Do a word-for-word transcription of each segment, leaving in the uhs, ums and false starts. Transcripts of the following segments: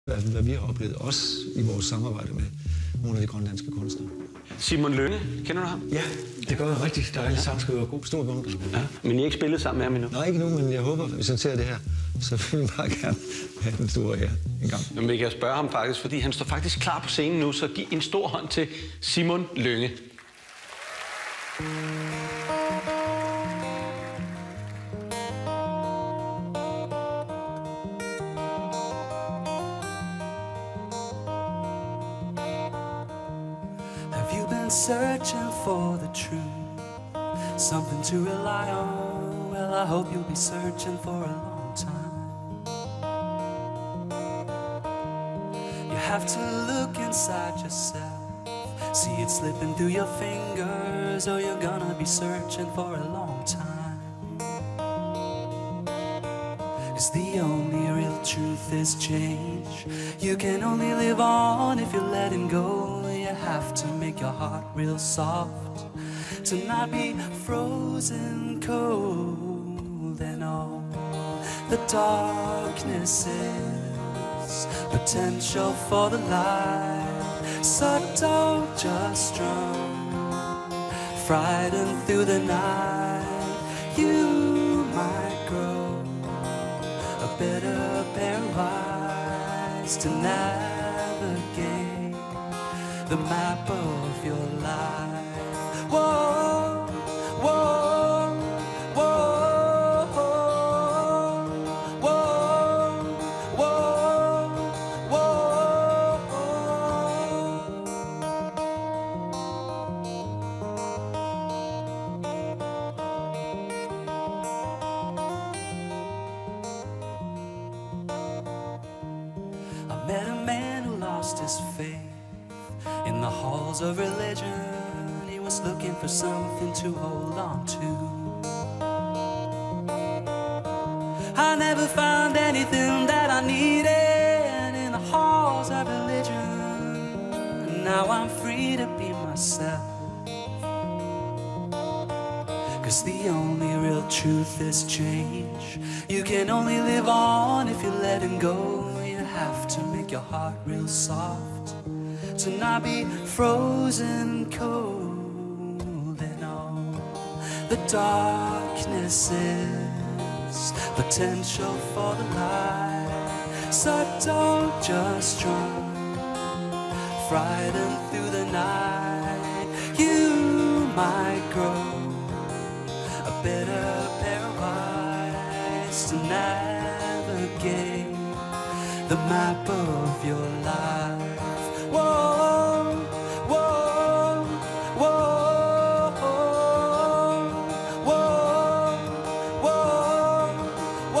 Hvad vi har oplevet, også i vores samarbejde med nogle af de grønlandske kunstnere. Simon Lynge, kender du ham? Ja, det gør jeg rigtig dejligt sangskriver og god stor beundring. Ja, men I er ikke spillet sammen med ham endnu? Nej, ikke nu, men jeg håber, hvis han ser det her, så vil jeg bare gerne have den store her en gang. Men vi kan spørge ham faktisk, fordi han står faktisk klar på scenen nu, så giv en stor hånd til Simon Lynge. Have you been searching for the truth? Something to rely on? Well, I hope you'll be searching for a long time. You have to look inside yourself, see it slipping through your fingers, or you're gonna be searching for a long time. 'Cause the only real truth is change. You can only live on if you're letting go. You have to make your heart real soft, to not be frozen cold. And all the darkness is potential for the light. So don't just run, frightened through the night. You might grow a better pair of eyes to navigate the map of your life. Whoa, whoa, whoa, whoa, whoa, whoa. I met a man who lost his faith in the halls of religion. He was looking for something to hold on to. I never found anything that I needed in the halls of religion. Now I'm free to be myself, 'cause the only real truth is change. You can only live on if you're letting go. You have to make your heart real soft, to not be frozen cold. And all the darkness is potential for the light. So don't just run, frightened through the night. You might grow a better pair of eyes to navigate the map of your life. Whoa, whoa, whoa, whoa, whoa, whoa,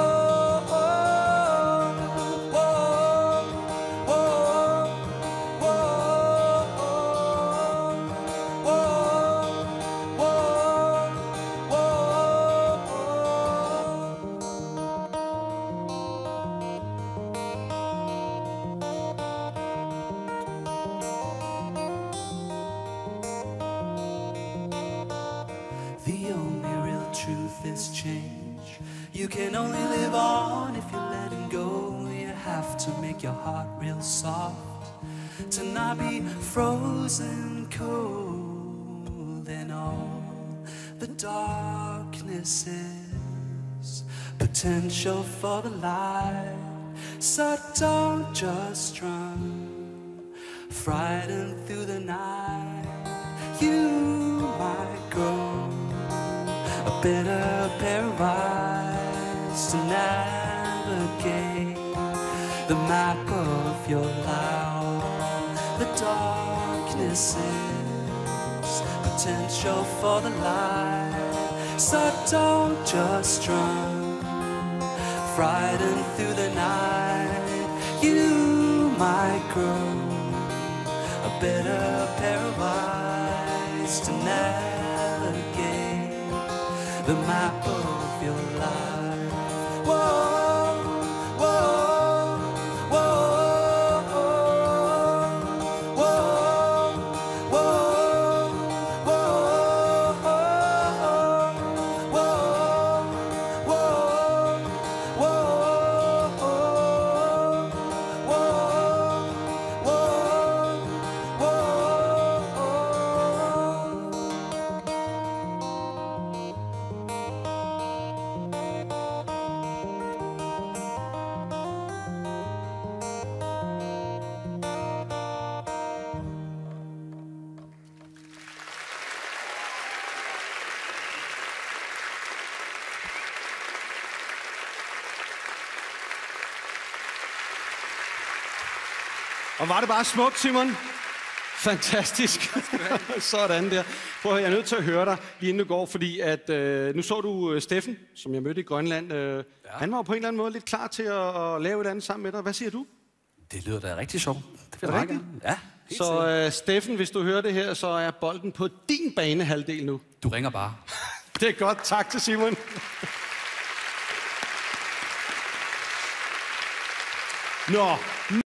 the only real truth is change. You can only live on if you're letting go. You have to make your heart real soft, to not be frozen cold. And all the darkness is potential for the light. So don't just run, frightened through the night. You might grow a better pair of eyes to navigate the map of your life. The darkness is potential for the light. So don't just run, frightened through the night. You might grow a better pair of eyes to navigate the map of your life. Whoa, whoa, whoa, whoa, whoa, whoa, whoa, whoa, whoa, whoa. Og var det bare smukt, Simon? Fantastisk. Sådan der. Prøv at høre, jeg er nødt til at høre dig lige inden du går, fordi at, øh, nu så du øh, Steffen, som jeg mødte i Grønland. Øh, ja. Han var jo på en eller anden måde lidt klar til at, at lave et andet sammen med dig. Hvad siger du? Det lyder da rigtig sjovt. Det vil jeg rigtig? Ja. Så øh, Steffen, hvis du hører det her, så er bolden på din banehalvdel nu. Du ringer bare. Det er godt. Tak til Simon. Nå.